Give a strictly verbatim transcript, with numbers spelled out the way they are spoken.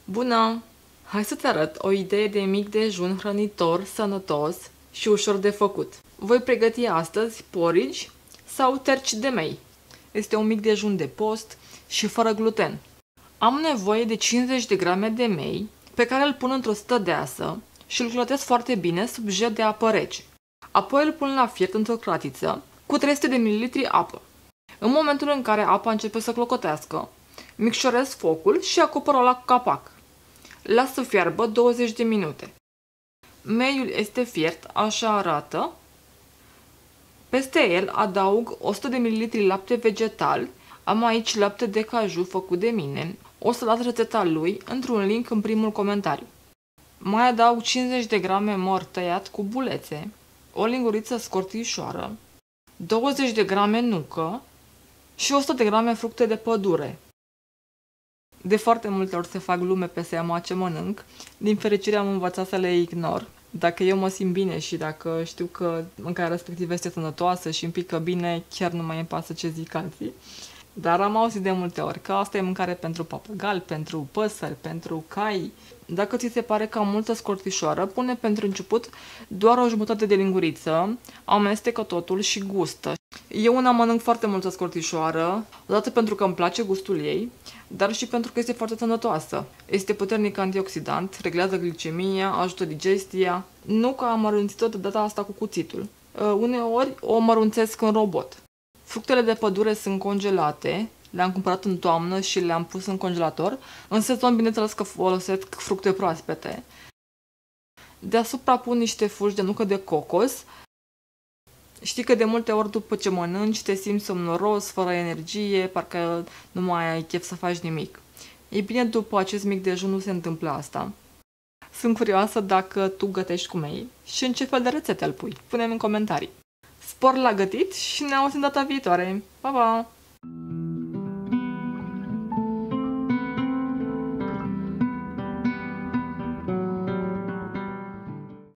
Bună! Hai să-ți arăt o idee de mic dejun hrănitor, sănătos și ușor de făcut. Voi pregăti astăzi porridge sau terci de mei. Este un mic dejun de post și fără gluten. Am nevoie de cincizeci de grame de mei, pe care îl pun într-o stă deasă și îl clătesc foarte bine sub jet de apă rece. Apoi îl pun la fiert într-o cratiță cu trei sute de mililitri apă. În momentul în care apa începe să clocotească, micșorez focul și acopăr-o la capac. Las să fiarbă douăzeci de minute. Meiul este fiert, așa arată. Peste el adaug o sută de mililitri lapte vegetal. Am aici lapte de caju făcut de mine. O să las rețeta lui într-un link în primul comentariu. Mai adaug cincizeci de grame măr tăiat cu bulețe, o linguriță scorțișoară, douăzeci de grame nucă și o sută de grame fructe de pădure. De foarte multe ori se fac glume pe seama ce mănânc. Din fericire am învățat să le ignor. Dacă eu mă simt bine și dacă știu că mâncarea respectivă este sănătoasă și îmi pică bine, chiar nu mai îmi pasă ce zic alții. Dar am auzit de multe ori că asta e mâncare pentru papagali, pentru păsări, pentru cai. Dacă ți se pare cam multă scorțișoară, pune pentru început doar o jumătate de linguriță, amestecă totul și gustă. Eu una mănânc foarte multă scorțișoară, odată pentru că îmi place gustul ei, dar și pentru că este foarte sănătoasă. Este puternic antioxidant, reglează glicemia, ajută digestia. Nu că am mărunțit-o de data asta cu cuțitul. Uh, uneori o mărunțesc în robot. Fructele de pădure sunt congelate, le-am cumpărat în toamnă și le-am pus în congelator. În sezon, bineînțeles că folosesc fructe proaspete. Deasupra pun niște fulgi de nucă de cocos. Știi că de multe ori după ce mănânci te simți somnoros, fără energie, parcă nu mai ai chef să faci nimic. Ei bine, după acest mic dejun nu se întâmplă asta. Sunt curioasă dacă tu gătești cu mei și în ce fel de rețete îl pui. Pune-mi în comentarii. Spor la gătit și ne auzim data viitoare. Pa, pa!